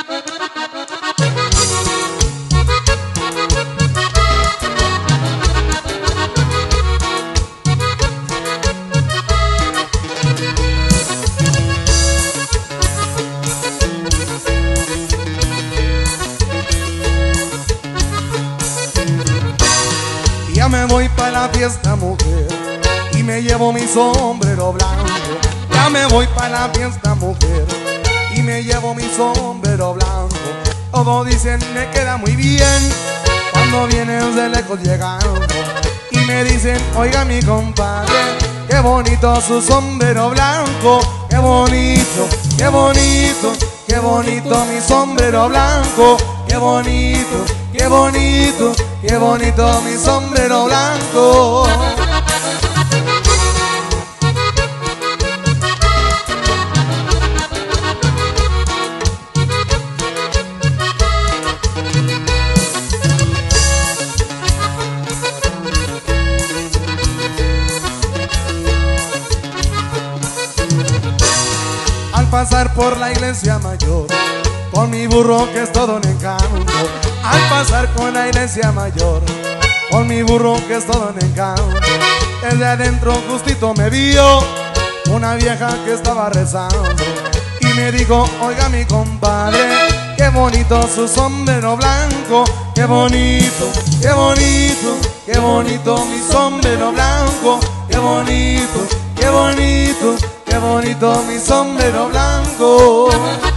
Ya me voy para la fiesta, mujer, y me llevo mi sombrero blanco. Ya me voy para la fiesta, mujer, y me llevo mi sombrero blanco. Todos dicen me queda muy bien cuando vienes de lejos llegando. Y me dicen, oiga mi compadre, qué bonito su sombrero blanco. Qué bonito, qué bonito, qué bonito mi sombrero blanco. Qué bonito, qué bonito, qué bonito mi sombrero blanco. Al pasar por la iglesia mayor, con mi burro que es todo un encanto. Al pasar con la iglesia mayor, con mi burro que es todo un encanto. Desde adentro justito me vio una vieja que estaba rezando. Y me dijo, oiga mi compadre, qué bonito su sombrero blanco. Qué bonito, qué bonito, qué bonito mi sombrero blanco. Qué bonito, qué bonito, qué bonito mi sombrero blanco.